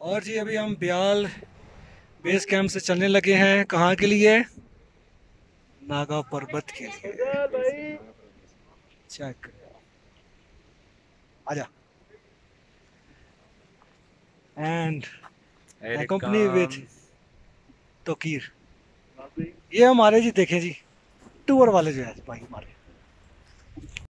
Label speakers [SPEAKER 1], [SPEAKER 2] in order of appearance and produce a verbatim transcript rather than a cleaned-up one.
[SPEAKER 1] और जी अभी हम ब्याल बेस कैंप से चलने लगे हैं। कहाँ के लिए? नागा पर्वत के लिए। चेक आजा। And company with Tauqeer. ये हमारे जी देखें जी टूर वाले जो है भाई हमारे